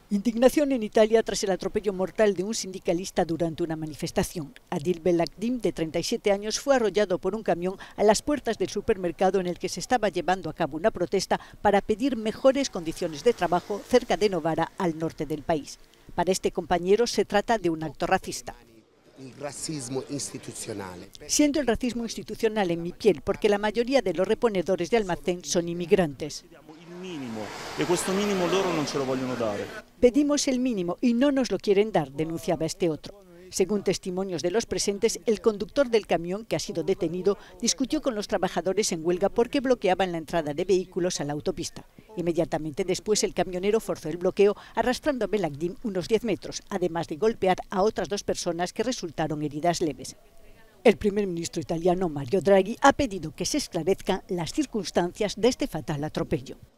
Indignación en Italia tras el atropello mortal de un sindicalista durante una manifestación. Adil Belakdim, de 37 años, fue arrollado por un camión a las puertas del supermercado en el que se estaba llevando a cabo una protesta para pedir mejores condiciones de trabajo cerca de Novara, al norte del país. Para este compañero se trata de un acto racista. Siento el racismo institucional en mi piel porque la mayoría de los reponedores de almacén son inmigrantes. E questo minimo loro non ce lo vogliono dare. Pedimos el mínimo y no nos lo quieren dar, denunciaba este otro. Según testimonios de los presentes, el conductor del camión, que ha sido detenido, discutió con los trabajadores en huelga porque bloqueaban la entrada de vehículos a la autopista. Inmediatamente después, el camionero forzó el bloqueo, arrastrando a Belakdim unos 10 metros, además de golpear a otras 2 personas que resultaron heridas leves. El primer ministro italiano, Mario Draghi, ha pedido que se esclarezcan las circunstancias de este fatal atropello.